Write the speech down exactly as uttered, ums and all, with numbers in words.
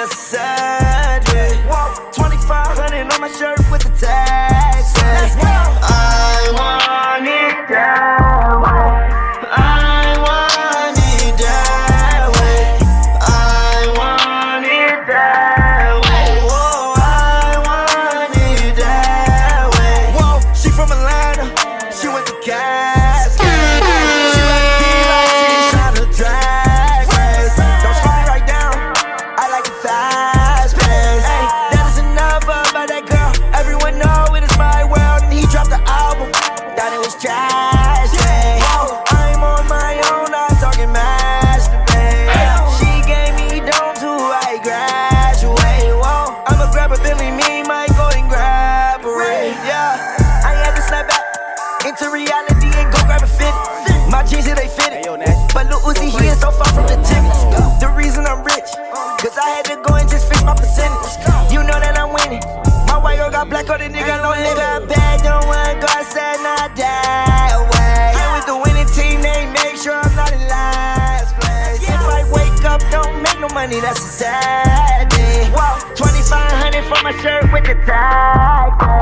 that's a sad day. twenty-five hundred on my shirt with the tags. I want it that way. I want it that way. I want it that way. Whoa, I want it that way. Whoa, she from Atlanta. She went to Cass. She like me like she's trying to drag race. Don't slow me right down. I like it fast pace. Hey, that is enough about that girl. Everyone know it is my world. And he dropped the album. Thought it was trash. Hey, I'm on my own. I'm talking masturbate. She gave me dome to I graduate. Whoa, I'ma grab a Billy, me might go and grab a Ray. Yeah, I had to snap back into reality and go grab a fit. My jeans, yeah, they fit it. But Lil Uzi, he is so far from the tip. The reason I'm rich, cause I had to go and just fix my percentage. You know that I'm winning. My white girl got black on the nigga, no nigga bad. Don't wanna go, I said not that way. And with the winning team, they make sure I'm not in last place. If I wake up, don't make no money, that's a sad day. Whoa, twenty-five hundred for my shirt with the tag.